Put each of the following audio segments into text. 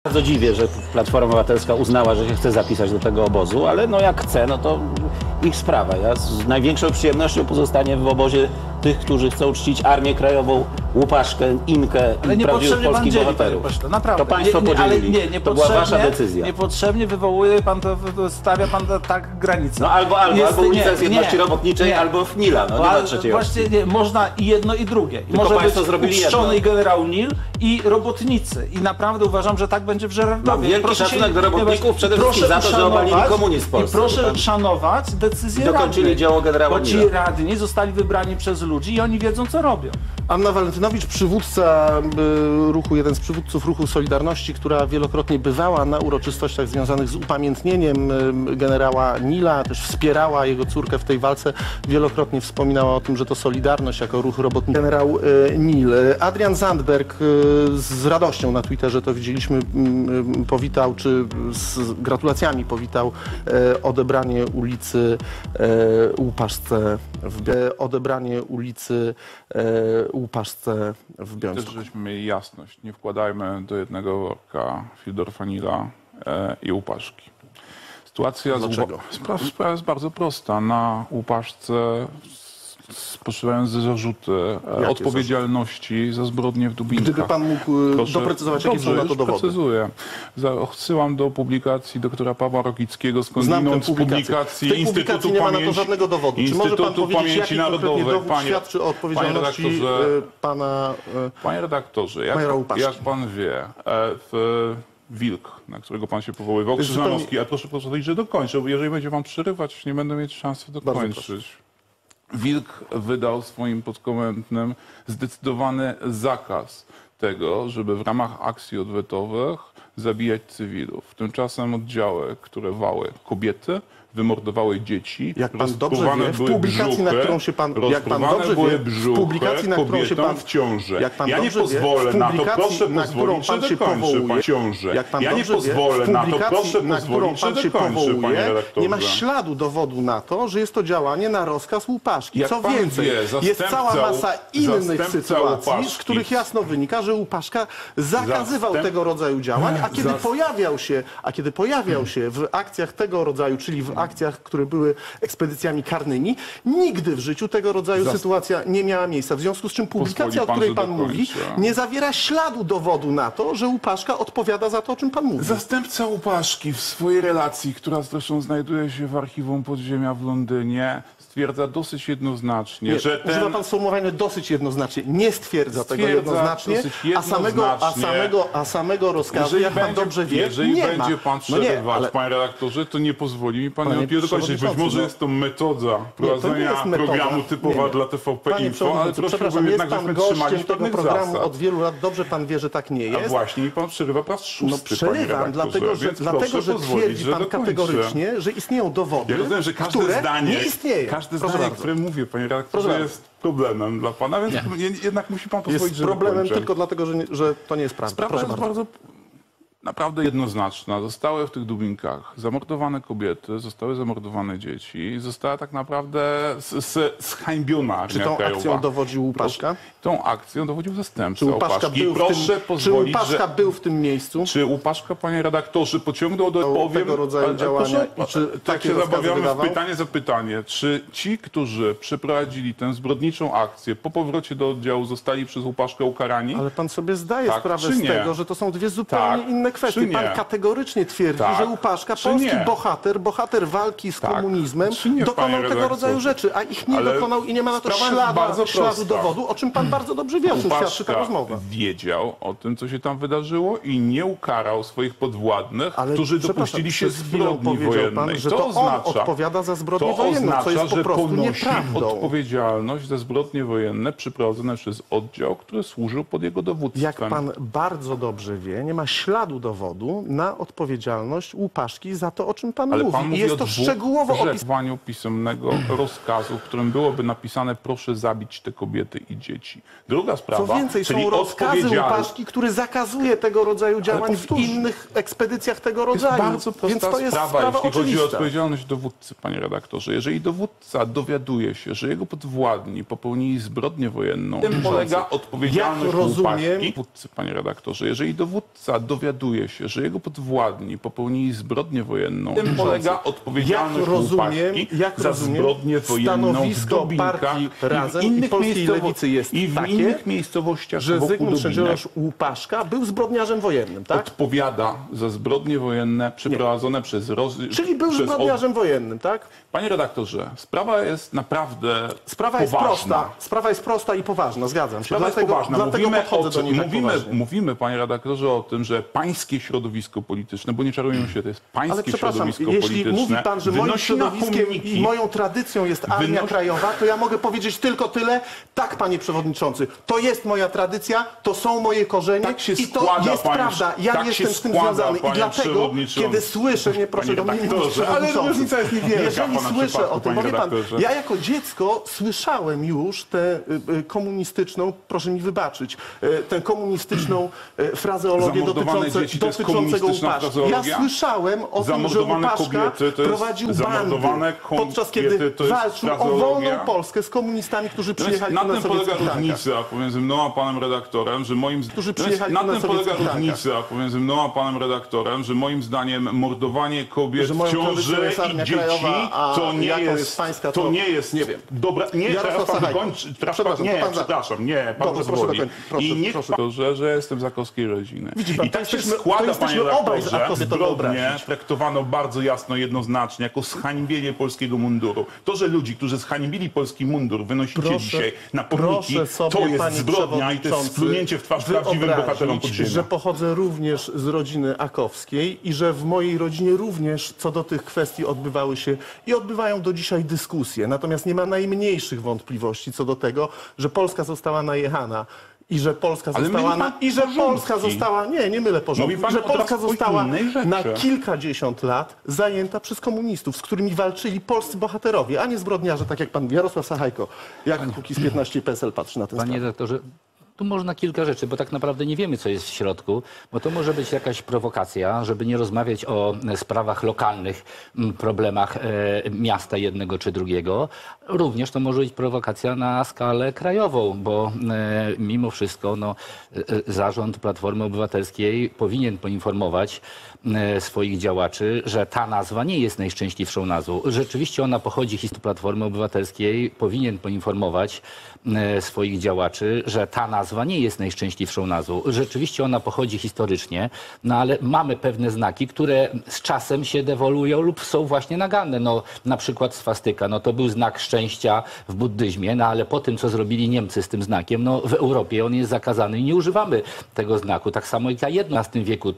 Bardzo dziwię, że Platforma Obywatelska uznała, że się chce zapisać do tego obozu, ale no jak chce, no to ich sprawa. Ja z największą przyjemnością pozostanie w obozie tych, którzy chcą czcić Armię Krajową, Łupaszkę, Inkę i prawdziwych polskich bohaterów. Naprawdę. To państwo podzielili. To była wasza decyzja. Niepotrzebnie wywołuje pan to, stawia pan tak granicę. No albo ulica Zjedności Robotniczej, albo Nila. No nie ma trzeciej opcji. Właśnie można i jedno, i drugie. I może być uczczony generał Nil i robotnicy. I naprawdę uważam, że tak będzie w Żerardowie. Wielki szacunek do robotników, przede wszystkim za to, że obalili komunizm w Polsce. I proszę szanować decyzję dokończyli dzieło generała Nila. Bo ci radni zostali wybrani przez ludzi i oni wiedzą, co robią. Anna Walentynowicz, przywódca ruchu, jeden z przywódców ruchu Solidarności, która wielokrotnie bywała na uroczystościach związanych z upamiętnieniem generała Nila, też wspierała jego córkę w tej walce, wielokrotnie wspominała o tym, że to Solidarność jako ruch robotniczy. Generał Nil. Adrian Zandberg z radością na Twitterze, to widzieliśmy, powitał, czy z gratulacjami powitał odebranie ulicy Łupaszce Łupaszce w Białymstoku. Też żeśmy mieli jasność. Nie wkładajmy do jednego worka Fildorfa Nila i Łupaszki. Sytuacja sprawa jest bardzo prosta. Na Łupaszce spoczywają zarzuty odpowiedzialności za zbrodnie w Dubinkach. Gdyby pan mógł doprecyzować, jakie są na to dowody? Precyzuję. Odsyłam do publikacji doktora Pawła Rokickiego, skądinąd z publikacji Instytutu nie ma na to żadnego dowodu. Czy może pan powiedzieć, jaki konkretnie dowód świadczy o odpowiedzialności pana Panie redaktorze, jak pan wie, Wilk, na którego pan się powoływał, Krzyżanowski, a proszę pozwolić, że dokończę, bo jeżeli będzie pan przerywać, nie będę mieć szansy dokończyć. Wilk wydał swoim podkomendnym zdecydowany zakaz tego, żeby w ramach akcji odwetowych zabijać cywilów. Tymczasem oddziały, które wały kobiety, wymordowały dzieci, jak pan dobrze wie, w publikacji, na którą się pan, jak pan dobrze wie, w publikacji, na którą się pan w ciąży. Jak pan ja nie pozwolę na to, proszę pozwolić, że dokończę, pan ciąży. Ja nie pozwolę na to, proszę pozwolić, że dokończę, panie redaktorze. Nie ma śladu dowodu na to, że jest to działanie na rozkaz Łupaszki. Co więcej, jest cała masa innych sytuacji, z których jasno wynika, że Łupaszka zakazywał tego rodzaju działań, a kiedy pojawiał się w akcjach tego rodzaju, czyli w akcjach, które były ekspedycjami karnymi, nigdy w życiu tego rodzaju sytuacja nie miała miejsca. W związku z czym publikacja, o której pan mówi, nie zawiera śladu dowodu na to, że Łupaszka odpowiada za to, o czym pan mówi. Zastępca Łupaszki w swojej relacji, która zresztą znajduje się w archiwum podziemia w Londynie, stwierdza dosyć jednoznacznie, że używa pan sformułowania dosyć jednoznacznie. Nie stwierdza tego jednoznacznie, a samego rozkazu, jak pan dobrze wie, jeżeli nie będzie ma. pan przerywać, panie redaktorze, to nie pozwoli mi pan nie dokończyć. Być może jest to metoda prowadzenia programu typowa dla TVP Info, ale prosiłbym jednak, żebyśmy trzymali się pewnych programu zasad. od wielu lat. Dobrze pan wie, że tak nie jest. A właśnie mi pan przerywa po raz szósty, przerywam, dlatego że twierdzi pan kategorycznie, że istnieją dowody, ja rozumiem, że każde które zdanie, nie istnieją. Każde zdanie, które mówię, panie redaktorze, jest problemem dla pana, więc jednak musi pan pozwolić, że problemem tylko dlatego, że to nie jest prawda. Sprawa jest bardzo naprawdę jednoznaczna. Zostały w tych Dubinkach zamordowane kobiety, zostały zamordowane dzieci, została tak naprawdę zhańbiona Armia Krajowa. Czy tą akcją dowodził Łupaszka? Tą akcją dowodził zastępca Łupaszka. Czy Łupaszka był w tym miejscu? Czy Łupaszka, panie redaktorze, pociągnął do tego rodzaju działania? Tak się zabawiamy w pytanie za pytanie. Czy ci, którzy przeprowadzili tę zbrodniczą akcję, po powrocie do oddziału zostali przez Łupaszkę ukarani? Ale pan sobie zdaje sprawę z tego, że to są dwie zupełnie inne kwestie. Pan kategorycznie twierdzi, że Łupaszka, polski bohater walki z komunizmem, dokonał tego rodzaju rzeczy, a ich nie dokonał i nie ma na to śladu dowodu, o czym pan bardzo dobrze wie, o czym świadczy ta rozmowa. Wiedział o tym, co się tam wydarzyło i nie ukarał swoich podwładnych, którzy dopuścili się zbrodni wojennej. Że to on odpowiada za zbrodnie wojenne, co jest po prostu nieprawdą. Odpowiedzialność za zbrodnie wojenne przeprowadzone przez oddział, który służył pod jego dowództwem. Jak pan bardzo dobrze wie, nie ma śladu dowodu na odpowiedzialność Łupaszki za to, o czym pan mówi. Pan mówi jest to szczegółowo opisane pisemnego rozkazu, w którym byłoby napisane: proszę zabić te kobiety i dzieci. Druga sprawa, co więcej, są rozkazy Łupaszki, który zakazuje tego rodzaju działań w innych ekspedycjach tego rodzaju. Bardzo prosta sprawa, jeśli chodzi o odpowiedzialność dowódcy, panie redaktorze. Jeżeli dowódca dowiaduje się, że jego podwładni popełnili zbrodnię wojenną, tym polega odpowiedzialność Łupaszki. Dowódcy, panie redaktorze. Jeżeli dowódca dowiaduje decyduje się, że jego podwładni popełnili zbrodnię wojenną, tym polega odpowiedzialność Łupaszki za zbrodnię wojenną w Dobinkach i w innych miejscowościach że wokół Zygmunt Dobinek. Sędziorz Łupaszka był zbrodniarzem wojennym, tak? Odpowiada za zbrodnie wojenne przeprowadzone przez Czyli był zbrodniarzem wojennym, tak? Panie redaktorze, sprawa jest naprawdę poważna. Sprawa jest prosta i poważna, zgadzam się. Sprawa jest poważna. Dlatego podchodzę do niej tak poważnie. Mówimy, panie redaktorze, o tym, że pańskie środowisko polityczne, bo nie czarujmy się, to jest Ale pańskie przepraszam, środowisko jeśli polityczne, mówi pan, że moim środowiskiem i moją tradycją jest Armia Krajowa, to ja mogę powiedzieć tylko tyle. Tak, panie przewodniczący, to jest moja tradycja, to są moje korzenie tak i to jest prawda. Ja jestem z tym związany i dlatego, kiedy słyszę, nie proszę do mnie mówić, ale różnica jest niewielka. Jeżeli słyszę o tym, bo wie pan, redaktorze. ja jako dziecko słyszałem już tę komunistyczną, proszę mi wybaczyć, tę komunistyczną frazeologię dotyczącego Łupaszki. Ja słyszałem o tym, że Łupaszka prowadził bandy, podczas kiedy walczył o wolną Polskę z komunistami, którzy przyjechali na tu na tym polega sowieckich tankach. różnica pomiędzy mną a panem redaktorem, że moim zdaniem mordowanie kobiet w ciąży i dzieci to nie jest nie wiem. dobra. Nie, pan pozwoli. I nie to, że jestem z akowskiej rodziny. I tak się składa, panie redaktorze, zbrodnie traktowano bardzo jasno, jednoznacznie, jako zhańbienie polskiego munduru. To, że ludzi, którzy zhańbili polski mundur, wynosicie dzisiaj na pomniki, to jest zbrodnia i to jest splunięcie w twarz prawdziwym bohaterom podziemia. Że pochodzę również z rodziny akowskiej i że w mojej rodzinie również co do tych kwestii odbywały się i odbywają do dzisiaj dyskusje. Natomiast nie ma najmniejszych wątpliwości co do tego, że Polska została najechana. I że Polska została, nie mylę porządku, że Polska została na kilkadziesiąt lat zajęta przez komunistów, z którymi walczyli polscy bohaterowie, a nie zbrodniarze, tak jak pan Jarosław Sachajko. Jak Kukiz15 i PSL patrzy na ten Panie redaktorze, tu można kilka rzeczy, bo tak naprawdę nie wiemy, co jest w środku, bo to może być jakaś prowokacja, żeby nie rozmawiać o sprawach lokalnych, problemach miasta jednego czy drugiego. Również to może być prowokacja na skalę krajową, bo mimo wszystko zarząd Platformy Obywatelskiej powinien poinformować swoich działaczy, że ta nazwa nie jest najszczęśliwszą nazwą. Rzeczywiście ona pochodzi z Platformy Obywatelskiej, powinien poinformować swoich działaczy, że ta nazwa nie jest najszczęśliwszą nazwą. Rzeczywiście ona pochodzi historycznie, ale mamy pewne znaki, które z czasem się dewoluują lub są właśnie naganne. Na przykład swastyka, to był znak szczęścia w buddyzmie, ale po tym, co zrobili Niemcy z tym znakiem, w Europie on jest zakazany i nie używamy tego znaku. Tak samo jak w XI wieku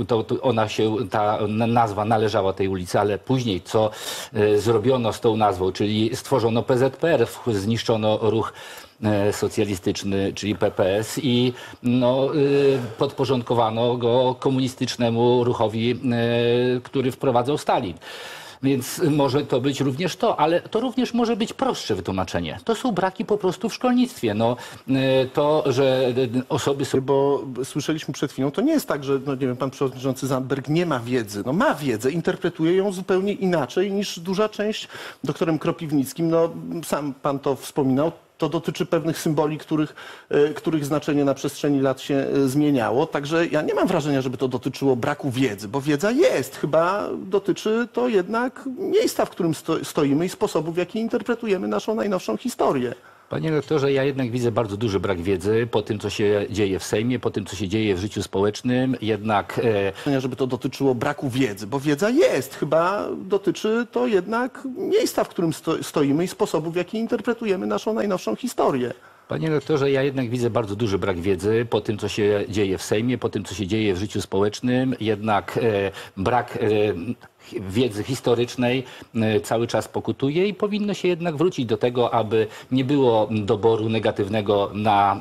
ta nazwa należała tej ulicy, ale później co zrobiono z tą nazwą, czyli stworzono PZPR, zniszczono ruch socjalistyczny, czyli PPS i podporządkowano go komunistycznemu ruchowi, który wprowadzał Stalin. Więc może to być również to, ale to również może być prostsze wytłumaczenie. To są braki po prostu w szkolnictwie. To, że osoby są... Bo słyszeliśmy przed chwilą, to nie jest tak, że nie wiem, pan przewodniczący Zandberg nie ma wiedzy. Ma wiedzę, interpretuje ją zupełnie inaczej niż duża część, doktorem Kropiwnickim. Sam pan to wspominał. To dotyczy pewnych symboli, których znaczenie na przestrzeni lat się zmieniało. Także ja nie mam wrażenia, żeby to dotyczyło braku wiedzy, bo wiedza jest. Chyba dotyczy to jednak miejsca, w którym stoimy i sposobu, w jaki interpretujemy naszą najnowszą historię. Panie doktorze, ja jednak widzę bardzo duży brak wiedzy po tym, co się dzieje w Sejmie, po tym, co się dzieje w życiu społecznym. Jednak... Żeby to dotyczyło braku wiedzy, bo wiedza jest. Chyba dotyczy to jednak miejsca, w którym stoimy i sposobu, w jaki interpretujemy naszą najnowszą historię. Panie doktorze, ja jednak widzę bardzo duży brak wiedzy po tym, co się dzieje w Sejmie, po tym, co się dzieje w życiu społecznym. Jednak brak wiedzy historycznej cały czas pokutuje i powinno się jednak wrócić do tego, aby nie było doboru negatywnego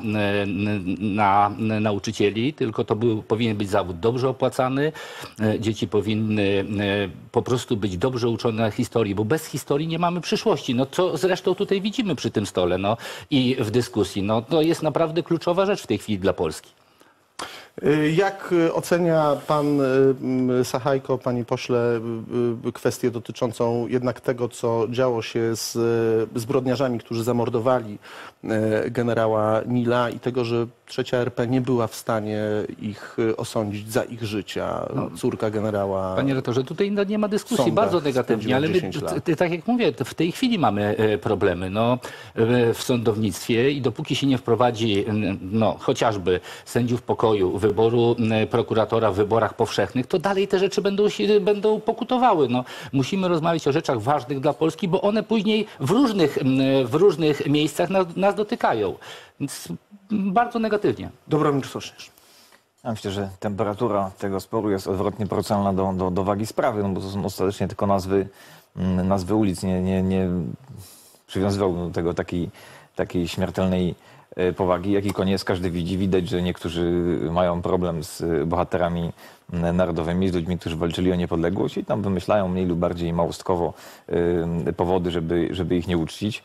na nauczycieli, tylko to powinien być zawód dobrze opłacany. Dzieci powinny po prostu być dobrze uczone historii, bo bez historii nie mamy przyszłości. Co zresztą tutaj widzimy przy tym stole i w dyskusji. To jest naprawdę kluczowa rzecz w tej chwili dla Polski. Jak ocenia pan Sachajko, panie pośle, kwestię dotyczącą jednak tego, co działo się z zbrodniarzami, którzy zamordowali generała Nila i tego, że Trzecia RP nie była w stanie ich osądzić za ich życia? Córka generała... Panie rektorze, tutaj nie ma dyskusji, bardzo negatywnie, ale my, tak jak mówię, w tej chwili mamy problemy w sądownictwie i dopóki się nie wprowadzi chociażby sędziów pokoju, wyboru prokuratora w wyborach powszechnych, to dalej te rzeczy będą pokutowały. Musimy rozmawiać o rzeczach ważnych dla Polski, bo one później w różnych miejscach nas dotykają. Więc bardzo negatywnie. Dobromir Sośnierz. Ja myślę, że temperatura tego sporu jest odwrotnie proporcjonalna do wagi sprawy, bo to są ostatecznie tylko nazwy ulic. Nie przywiązywałbym do tego takiej śmiertelnej powagi. Jaki koniec każdy widzi. Widać, że niektórzy mają problem z bohaterami narodowymi, z ludźmi, którzy walczyli o niepodległość i tam wymyślają mniej lub bardziej małostkowo powody, żeby ich nie uczcić.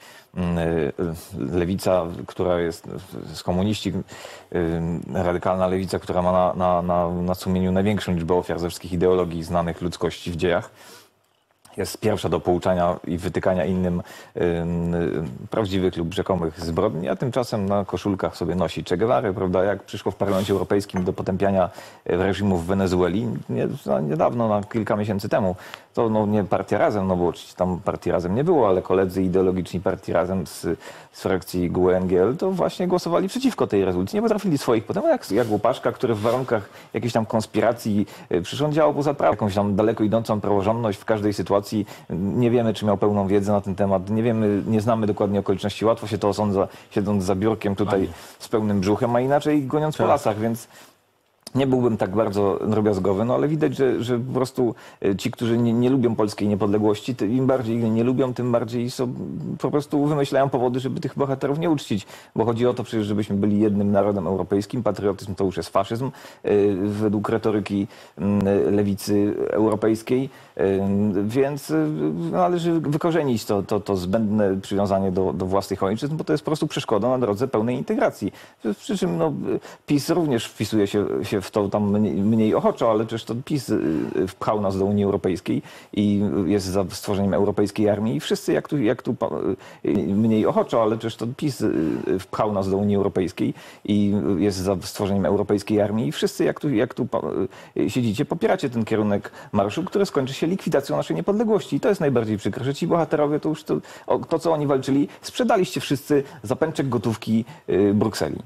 Lewica, która jest z komuniści, radykalna lewica, która ma na sumieniu największą liczbę ofiar ze wszystkich ideologii znanych ludzkości w dziejach, jest pierwsza do pouczania i wytykania innym prawdziwych lub rzekomych zbrodni, a tymczasem na koszulkach sobie nosi Che Guevara, prawda? Jak przyszło w Parlamencie Europejskim do potępiania reżimu w Wenezueli, niedawno, kilka miesięcy temu, to nie Partia Razem, bo oczywiście tam Partii Razem nie było, ale koledzy ideologiczni Partii Razem z frakcji GUE-NGL to właśnie głosowali przeciwko tej rezolucji. Nie potrafili swoich potem, jak Łupaszka, który w warunkach jakiejś tam konspiracji przyrządział poza prawem jakąś tam daleko idącą praworządność w każdej sytuacji. Nie wiemy, czy miał pełną wiedzę na ten temat. Nie znamy dokładnie okoliczności. Łatwo się to osądza, siedząc za biurkiem tutaj z pełnym brzuchem, a inaczej goniąc po lasach, więc nie byłbym tak bardzo drobiazgowy, ale widać, że po prostu ci, którzy nie lubią polskiej niepodległości, im bardziej nie lubią, tym bardziej po prostu wymyślają powody, żeby tych bohaterów nie uczcić. Bo chodzi o to przecież, żebyśmy byli jednym narodem europejskim. Patriotyzm to już jest faszyzm według retoryki lewicy europejskiej. Więc należy wykorzenić to zbędne przywiązanie do własnych ojczyzn, bo to jest po prostu przeszkoda na drodze pełnej integracji. Przy czym PiS również wpisuje się w to tam mniej ochoczo, ale przecież to PiS wpchał nas do Unii Europejskiej i jest za stworzeniem europejskiej armii i wszyscy jak tu mniej ochoczo, ale przecież to PiS wpchał nas do Unii Europejskiej i jest za stworzeniem europejskiej armii i wszyscy jak tu siedzicie, popieracie ten kierunek marszu, który skończy się likwidacją naszej niepodległości. I to jest najbardziej przykre, że ci bohaterowie to już to co oni walczyli, sprzedaliście wszyscy za pęczek gotówki Brukseli.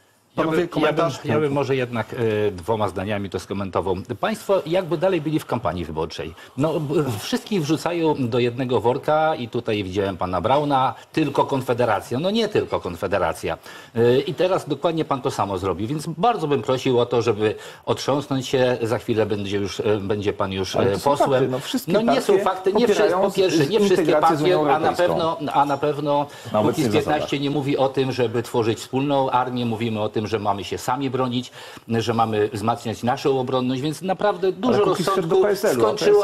Ja bym może jednak dwoma zdaniami to skomentował. Państwo jakby dalej byli w kampanii wyborczej. Wszystkich wrzucają do jednego worka i tutaj widziałem pana Brauna, tylko Konfederacja. Nie tylko Konfederacja. I teraz dokładnie pan to samo zrobił, więc bardzo bym prosił o to, żeby otrząsnąć się. Za chwilę będzie pan już posłem. Nie są fakty. Po pierwsze, nie wszystkie partie, a na pewno Kukiz 15 nie mówi o tym, żeby tworzyć wspólną armię. Mówimy o tym, że mamy się sami bronić, że mamy wzmacniać naszą obronność, więc naprawdę dużo rozsądku skończyło.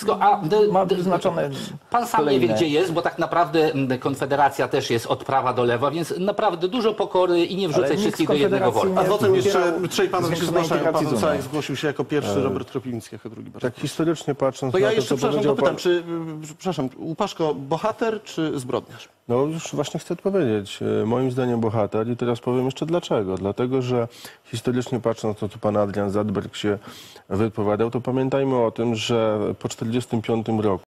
Pan sam nie wie, gdzie jest, bo tak naprawdę Konfederacja też jest od prawa do lewa, więc naprawdę dużo pokory i nie wrzucać wszystkich do jednego worka. A potem jeszcze trzej panowie się zgłaszają. Pan Całek zgłosił się jako pierwszy, Robert Kropiwnicki jako drugi. Tak historycznie patrząc to ja jeszcze, dopytam, przepraszam, Łupaszko bohater czy zbrodniarz? Już właśnie chcę odpowiedzieć. Moim zdaniem bohater i teraz powiem jeszcze dlaczego. Dlatego, że historycznie patrząc, to co pan Adrian Zandberg się wypowiadał, to pamiętajmy o tym, że po 1945 roku